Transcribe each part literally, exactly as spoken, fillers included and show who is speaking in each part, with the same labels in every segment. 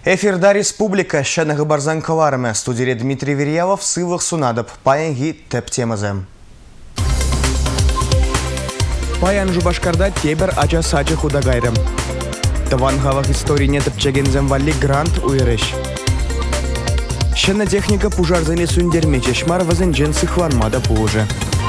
Speaker 1: Эфирда республика шәнығы барзан каларымы. Студире Дмитрий Верьявов сывық сунадып. Паянги тәп темазы. Паян Жубашкарда тебір ача сачы худагайрым. Таванғавақ историне тіпчеген валли грант уйрыш. Шәна техника пужарзыне сүндермече шмар вазын жен сыхванмада пужы.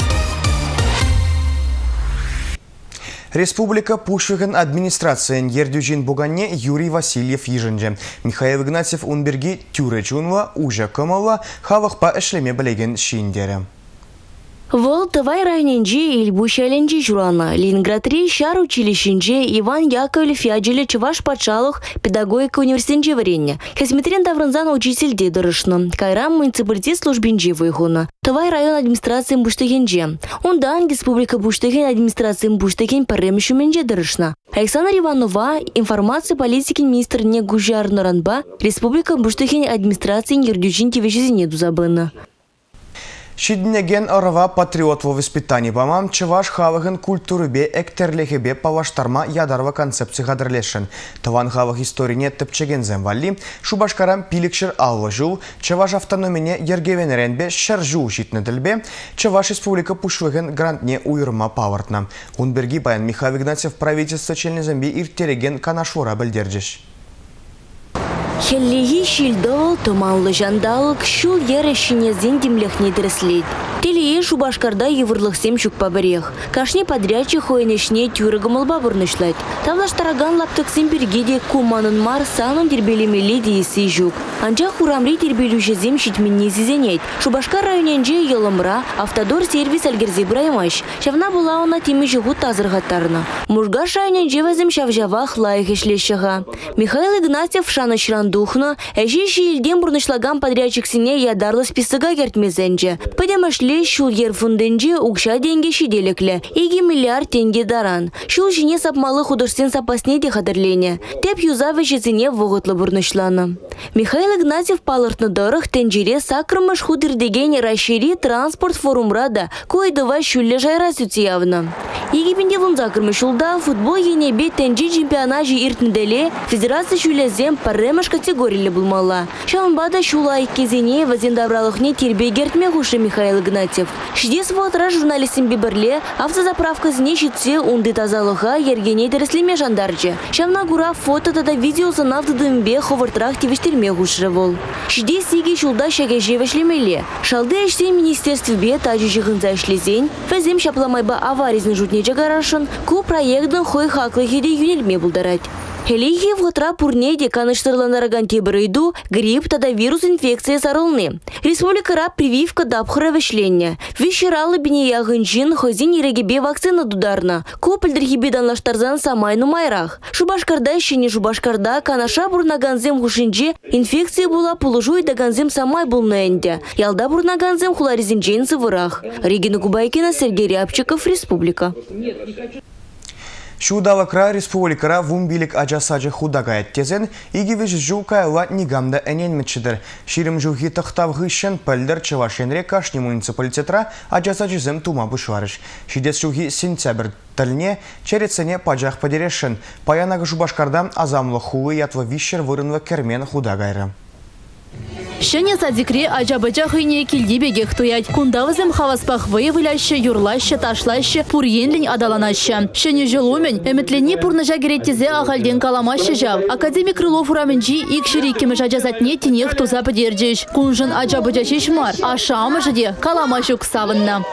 Speaker 1: Республика пушвеген администрациян ердюжин буганне Юрий Васильев ежінже. Михаил Игнатьев унберги тюречунва, ужа кымылва, хавық па эшлеме білеген шиндері.
Speaker 2: Вол тывай райненже Ильбушаленже журана. Ленинградри шар училищенже Иван Яковлев яджеле Чуваш Патшалых педагогика университенже варенье. Хесметрен Тавранзан учитель дедорышно. Кайрам муниципалитет службенже выгона. Тывай район администрации Буштагенже. Ондан республика Буштаген администрации Буштаген паремшуменже дорышно. Александр Иванова информация политики министр Негужар Норанба республика Буштаген администрации Нердючин Тивешизине дузабына.
Speaker 1: Шиднеген орова патриот во воспитании бамам чеваш хавыгын культурыбе эктерлехебе паваштарма ядарва концепции гадрлешен. Таван хавых историне тепчеген земвали, Шубашкарам пиликшер алва жул, чеваш автономине ергевенеренбе шаржу житнедельбе, чеваш республика пушвыгын грантне уйрма павартна. Унберги баян Михаил Игнатьев правительство челнезембе иртереген канашвора бельдерджеш.
Speaker 2: Хеллиги шильдол томанлы жандалык шул ерешине зендимлех не дреслит. Телее Шубашкарда еврлых сем щук поберег. Кашне подрядчик хоенешне тюрыгамал бабурнышлать. Тавлаш тараган лаптык симпергиде куманын мар санын дербелеме леди и сижук. Анча хурамри дербелюще зем щитменне зизенет. Шубашкар районенже елымра автодор сервис альгерзи браймаш. Шавна была она теми жигут тазыргаттарна. Мужгаш районенже вазем шавжавах лайх ишлещага. Михаил Игнатьев шанышран духна, әжі шиелден бұрнышлаган подрядчик сіне ядарлы списыға кертмезенже. Падемашле шул ер фунденже укша денге шиделеклі. Иги миллиард тенге даран. Шул жіне сапмалы художествен сапасне де қадырлене. Теп юза вешезіне вғытлы бұрнышланы. Михаил Игнатьев палыртны дырық тенжере сакрымыш худырдеген расшири транспорт форумрада койдыва шулле жайра сүтиявны. Иги бенделун закрымыш шулда футбол енебе тенжи чемпионажи иртнеделе федерация шулезем парремыш категории булмала. Шалбада шулай кезене вазендавралыхне тербе гертме хуши Михаил Игнатьев. Шидес вотра журналистин биберле автозаправка зне щитсе унды тазалыха ергене дерслеме жандарчы. Шавна гура фото тада видеосы навдыдымбе ховартрах тивештерме хушрывол. Шидес сиги шулда шагеже вешлемеле. Шалды эшсе министерстве тажи жихынза эшлезень, везем шапламайба аваризны жутнече гарашын, ку проектын хой хаклы хиде юнельме булдарать. Хелихи вготра пурнеде каныштырланараган тебірейду грипп тада вирус инфекция сарылны. Республикара прививка дабхыра вешленне. Вишералы біне яғынжин хозин ерегебе вакцина дударна. Копылдырхибе данлаштарзан самайну майрах. Шубашкарда шене Шубашкарда канаша бурнаганзем хушинже инфекция була пулужу и даганзем самай булны энде. Ялда бурнаганзем хуларизинжен сывырах. Регина Губайкина, Сергей Рябчиков, Республика.
Speaker 1: Шудавакра республикара вумбилик аджасаджы худагает тезен, игивиш жукайла нигамда эненмечедер. Ширим жухи тахтавгышен пельдер чевашенре кашни муниципалитетра аджасаджызем тума бушварыш. Шидес жухи сентябрь тальне черецене паджах подерешен. Паянага Шубашкарда азамлы хуы ятва вишер вырынва кермен худагайры.
Speaker 3: Шене садикре ажабача хыйне килдибеге хтуять. Кундавызем хаваспах выявляще, юрлаще, ташлаще, пурьенлень адаланаще. Шене жилумен, эметлени пурнажа гереттезе ахальден каламаще жав. Академик Крылов ураменджи икшири кемеш ажазатне тенех туза подерджиш. Кунжын ажабача шишмар, а шамыжде каламашу ксавынна.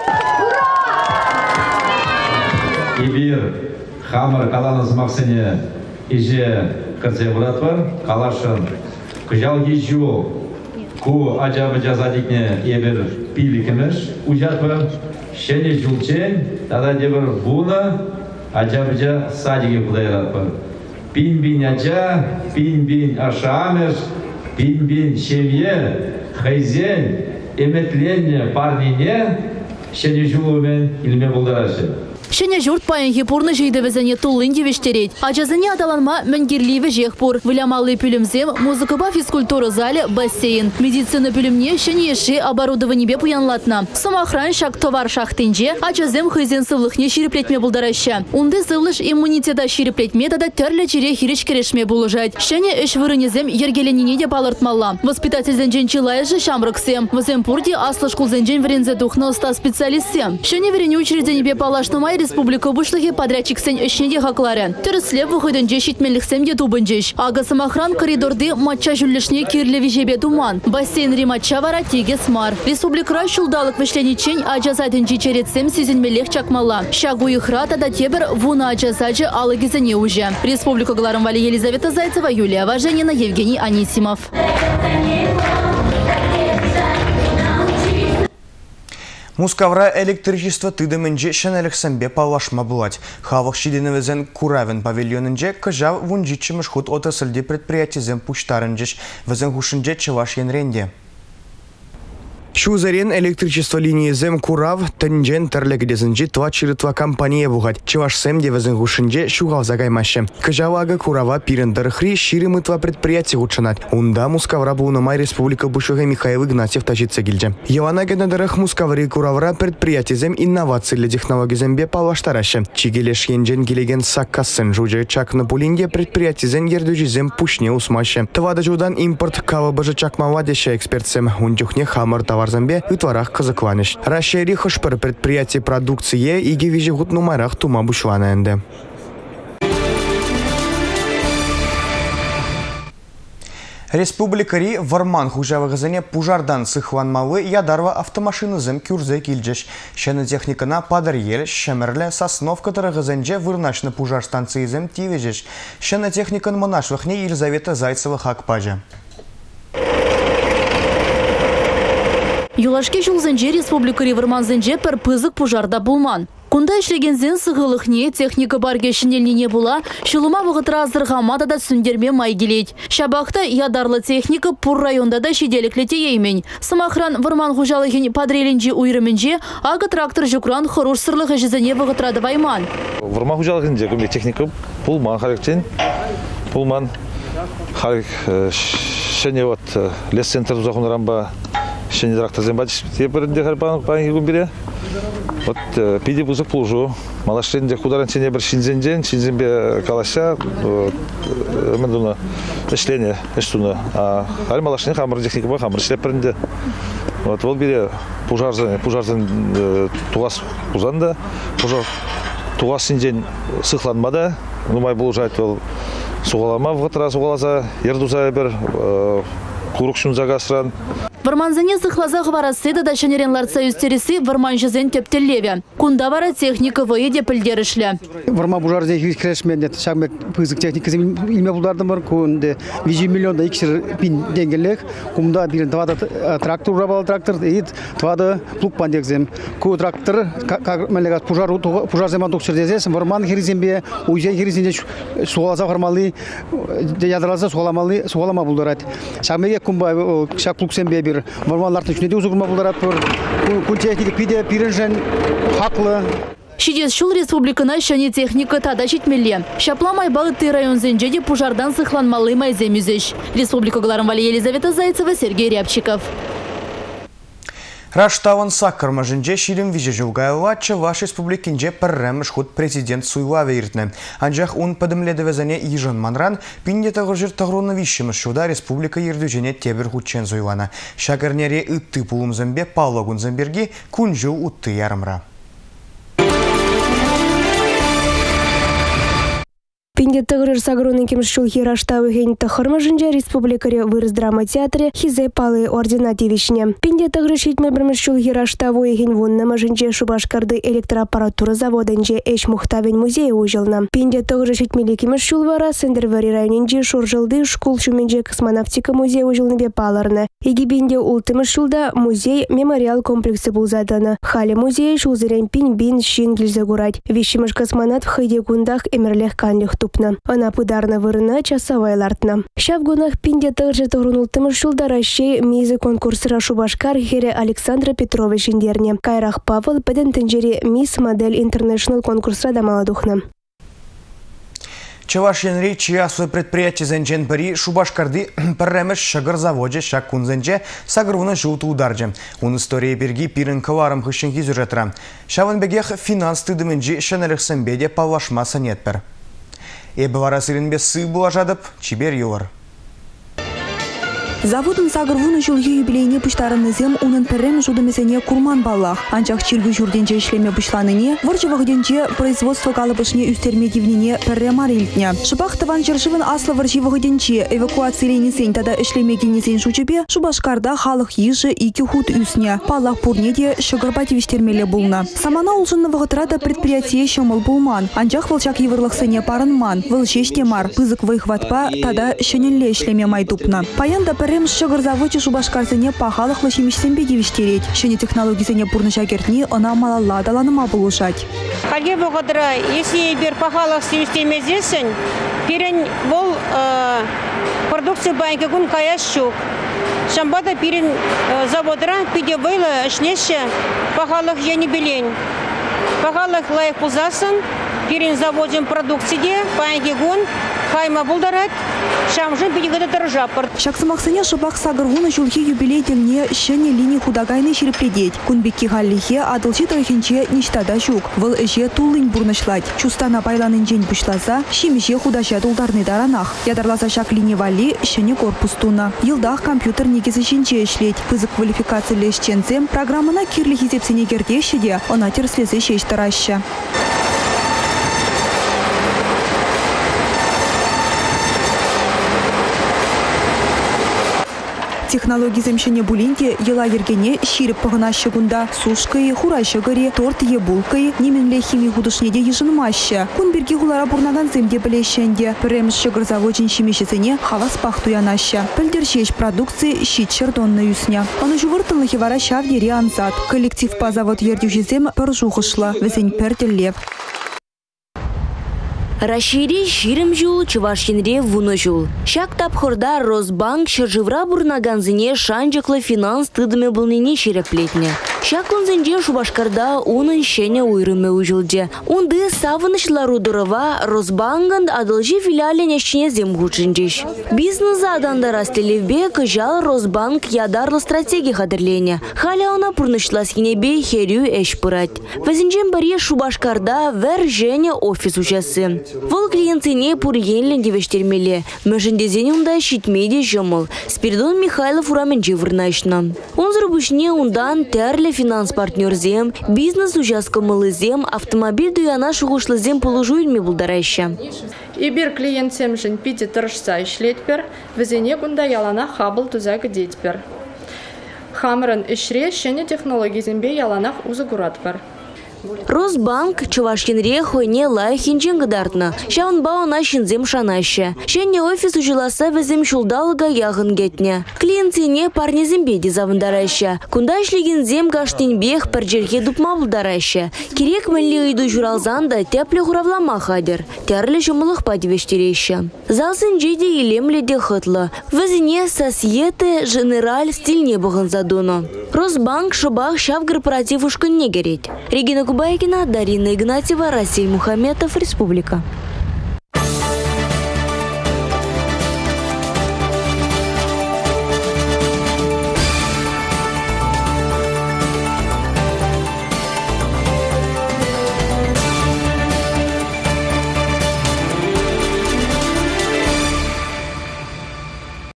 Speaker 4: Ибир хамыр каланыз максене иже кырзе буратвар, калашын кыжал ежу. Ку аджабы жазадикне ебір пиликіміш, ұжатвы шене жүлчен, тада дебір буна аджабы жа садиге бұдайратпыр. Пин-бин аджа, пин-бин ашамеш, пин-бин шемье, хайзен, эметленне парнине шене жүлумен илме бұлдарашы.
Speaker 3: Шене журт паянхи пурны жейдевезене тулын девештерет. Ачазыне аталанма мәнгерливе жехпур. Вылямалы пүлімзем, музыкаба физкультура зале, бассейн. Медицина пүлімне шене еші оборудованиебе пуянлатна. Самохран шак товар шахтынже, ачазем хызен сывлыхне шириплетме булдараща. Унды сывлыш иммунитета шириплетме тада терлі чере хириш керешме булыжать. Шене эш вырынезем ергеленіне де палыртмалла. Воспитатель зенжен чилайжы шамрыксем. Вазем пурди аслы шкул зенжен врензе духна уста специалистсем. Шене верене учреденебе палаштымай республика бушлыхи подрядчик сен өшнеде хаклары. Түріслеп выходынже шитмеліксем де тубынжеш. Ага самохран коридорды матча жүллішне кирлі вежебе туман. Бассейн риматча вара теге смар. Республика шулдалық вишленичень аджазайдын жечеретсем сезінмелек чакмалла. Шагу ихрата да тебір вуна аджазаджы алыгезіне уже. Республика Гларам Вали Елизавета Зайцева, Юлия Важенина, Евгений Анисимов.
Speaker 1: Мускавра электричество тыдымынже шенелексембе палашма булать. Хавах шиденевезен Куравен павильонынже кыжав вунжичимыш худ отрасльде предприятизем пуштарынжеш везен хушынже чываш енренде. Шузарен электричество линии зем Курав тенджен терлегдезенже тва чирытва компания бугать. Чываш семде везен хушынже шугал загаймаще. Кыжавага Курава пирендерхри ширимытва предприятие учынат. Унда Мускавра булнамай республика бушуга Михаил Игнатьев тажитсе гильже. Явана генедерах Мускаври Куравра предприятие зем инновации для технологий зембе палаштараще. Чигелеш енжен гилеген саккасын жуже чак на пулинге предприятие зем ердужи зем пушне усмаще. Твада жудан импорт кава бажа чакмавадеща экспертсем. Унтюхне хамар товар замбе ытварах кызыкланыш. Расшири хышпыр предприятие продукции и гевиже гуд нумарах тума бушлана энде. Республикари Варман хужавыгызыне пужардан сыхванмалы ядарва автомашины зем кюрзе килджеш. Шені техникана падар ел, шемерле Сосновка тарыгызынже вырначны пужар станции зем тивежеш. Шені техникан монашвахне Елизавета Зайцева хакпажа.
Speaker 3: Юлашке жулзенже республика Риварманзенже пір пызык пужарда булман. Кунда ишлегензен сығылықне техника барге шинеліне була, шылыма вғытра азырғамада да сүндерме май келейд. Шабақта ядарлы техника пұр районда да шеделіклете еймен. Самохран Варман хужалығын падреленже уйрыменже, ағы трактор жүкран хоруш сырлығы жізіне вғытрады вайман.
Speaker 5: Варман хужалығын жегімде техника пулман характен, пулман харак шене вот лес-центр ұзақын рамба шене трактор зембадиш тепірінде харпанық паңы күмбере. Вот пиди бузык плужу, малашенде хударан сене бір шинзенжен, шинзенбе калаша, мен дуна эшление, эштуна. А хар малашене хамыр техника ба хамыр эшлеп бірінде. Вот ол бере пужарзан, пужарзан туғас пузанда, пужар туғас синжен сықланмада, нумай булжайт ол суғалама вғытыра суғаласа, ердуза бір курық шунзаға сыран.
Speaker 3: Варманзане сыхлаза хварасы да шенеренлар союз-тереси Варман жезен тептеллеве. Кунда вара техника выеде пілдерішлі.
Speaker 6: Варма бужарзе крешменде шагмек пызык техника илме булдарды бар. Кунде вижи миллионда икшер пин денгелек. Кумда бирен твада трактор рабал трактор, ит твада плуг пандекзем. Ку трактор как мелегас пужару пужарземан токсердезес. Варман херизембе уйзе херизенде суалаза хармалы ядралаза суаламалы суалама булдарат. Шагмеге кумба шаг плугсембе бир Варманлардың үшіне де ұзығырма бұлдарат бұр. Күн техника пиде пирінжен хақлы.
Speaker 3: Шидес шул республикана шәне техника тада жетмелі. Шапламай бағытты район зенжеде пужардан сықланмалы майземюзеш. Республика Гларам Вали Елизавета Зайцева, Сергей Рябчиков.
Speaker 1: Раштаван саккарма жінже ширим виже жылгайла Чуваш республикинже пірреміш худ президент суйла вейіртні. Анжақ он падымледі везіне ежін манран, пинде тағыр жыр тағруны вишіміш шуда республика ердюжене тебір худчен зуйлана. Шакарнере үтті пулым зімбе Павлогун зімберге күн жыл үтті ярымра.
Speaker 7: Пинде тығырыр сагруны кемшул хираштавы хен тахырма жынжа республикаре вырыз драма театре хизе палы ординативишне. Пинде тығыры шитме бірмішшул хираштавы хен вуннама жынже Шубашкарды электроаппаратура заводынже эш мухтавен музей ужылна. Пинде тығыры шитмелі кемшул вара сендервари районенже шуржылды школ шуменже космонавтика музей ужылны бе паларны. Егибинде ултымышшулда музей мемориал комплексы булзаданы. Хали музей шулзырен пин бин шин гильзагурать. Вишимыш космонавт в хайде кундах эмерлех канлих тупна. Она пыдарна вырына часавайлартна. Шав гунах пинде тыржы тогрунултымыш шулдаращей мизе конкурсыра Шубашкар хере Александра Петрович индерне. Кайрах Павел педен тенджери Мисс Модель Интернешнл конкурсра дамала духна.
Speaker 1: Чаваш янри чья свой предприятие зенчен пари Шубашкарды парремеш шагар заводе шак кунзенче сагруна жуту ударже. Он история берги пирен каварам хыщенки сюжетра. Шаван бегех финанс тыдымынчи шенелех сэмбеде павлашмаса нетпер. Эбі варасырын бес сы булажадып, чибер юлар.
Speaker 8: Заводын сагырвуны жылғы юбилейне пуштарыны зем унын піррем жудымесене курман баллах. Анчах чиргі жүрденче ишлеме пушланыне, варчы вағыденче производство калыбышне үстерме дивнине піррем арилтне. Шыбақ тыван чыршывын аслы варчы вағыденче эвакуациленесен тада ишлеме генесен шучепе Шубашкарда халық ежі икі худ үсне. Паллах пурнеде шығырбати виштермеле булна. Самана улшынны вағытрада предприятие шомыл булман. Анчах вылчак евырлықсыне парынман. Вылшеште мар, пызык вайхватпа тада шенелле ишлеме майдупна. Паянда Рем шагар заводче Шубашкарсыне пахалық лашимишсенбе девиштереть. Шене технологисене пурныша кертни, она малала даланыма булушать.
Speaker 9: Хаге богадра, если бер пахалық симистеме зесен, пирен бол продукция банки гун каящук. Шамбада пирен заводра пиде было шнеше пахалық жени белень. Пахалық лайк пузасан, пирен заводим продукции банки гун хайма булдарат. Шамжын пидегады дорожаппорт.
Speaker 8: Шаксымақсыне шыбақ сагырвуны жылхи юбилейдерне шене линий худагайны шерепледеть. Кунбекки халлихе адылчы тойхенче ништада жук. Выл эже тулын бурнышлать. Чустана байланын жен пушласа, шимеше худаша дулдарны даранах. Ядарласа шак линий вали шене корпус туна. Йылдах компьютер негізі жинче ишлеть. Пызык квалификация лешченцем программына кирлі хизепсене кердешеде, она терслезе шеш тараща. Технологии земщине булинки ела ергене ширип погана щегунда сушкой, хурайша горе, торт ебулкой, неменле химии худошнеде ежинмаща. Кунберги хулара бурнаган земде білешенде. Прем щегр заводчин щемещецене хавас пахту янаща. Пельдерщещ продукции щит чердонна юсня. Он уже выртанлы хивара шавдери анзад. Коллектив по завод ердюжезем поржухышла. Везень пердель лев.
Speaker 2: Рашири ширим жул, чувашинре вуно жул. Шак тапхорда Росбанк шыржывра бурнаганзыне шанжықлы финанс тыдыме былныне шереплетне. Шак онзенде Шубашкарда унын шене уйрыме ужылде. Унды савынышлару дурова Росбанган адылжи филиалене шчине земгучынжиш. Бизнес аданда растелевбе кыжал Росбанк ядарлы стратегия хадырлене. Халя она пурнышлас хинебе херю эш пырать. Вазинжен баре Шубашкарда вер жене офис учасы. Вол клиентине пурьенлен девештермеле. Межендезен унда щитмеде жомыл. Спиридон Михайлов ураменче вырнашна. Он зарубышне ундан терле финанс партнерзем, бизнес участкомылызем, автомобиль дуяна шугушлызем положуйльме булдараща.
Speaker 10: Ибир клиентсем жын пиде тырышса ишлетпер, везене гунда ялана хабыл тузага детпер. Хамрын ишре шене технологизембе яланах узагуратпер.
Speaker 2: Росбанк чувашкинре хойне лайхинчен гыдартна. Шаун бауна шинзем шанаща. Шенне офис ужиласа везем шулдалга яғын гетне. Клиентине парнезембе дезавындараща. Кунда ишлегензем гаштинбех парджерге дупма булдараща. Керек мэлли ыйду журалзанда тепле хуравлама хадер. Терле жумылых падивештереща. Залсын джеде илемле де хытлы. Везене сосьете женераль стильне бұғын задуну. Росбанк шыбах шав корпоратив ушкын не гереть. Регина Кубайкина, Дарина Игнатьева, Расиль Мухаметов, Республика.